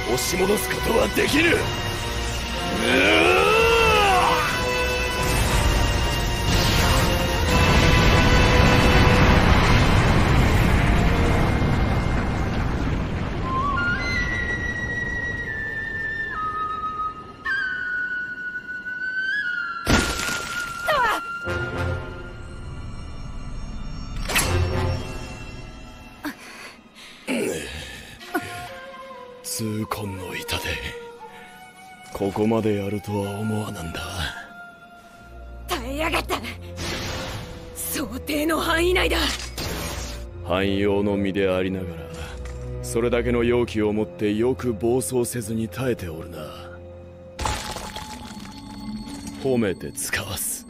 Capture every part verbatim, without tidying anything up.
押し戻すことはできる。痛恨の痛手。ここまでやるとは思わなんだ。 耐えやがった。想定の範囲内だ。 汎用の身でありながらそれだけの勇気を持ってよく暴走せずに耐えておるな。褒めて使わす。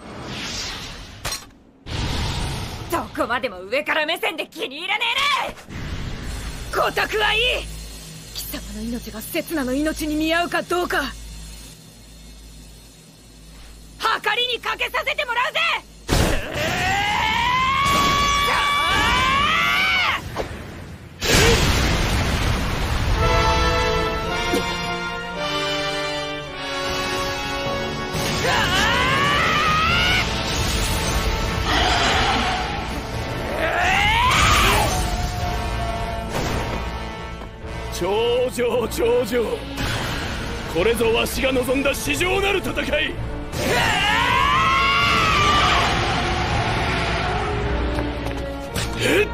どこまでも上から目線で気に入らねえな。ごたくはいい。貴様の命が刹那の命に見合うかどうか計りにかけさせてもらうぜ。 頂上頂上、これぞわしが望んだ至上なる戦い。えっ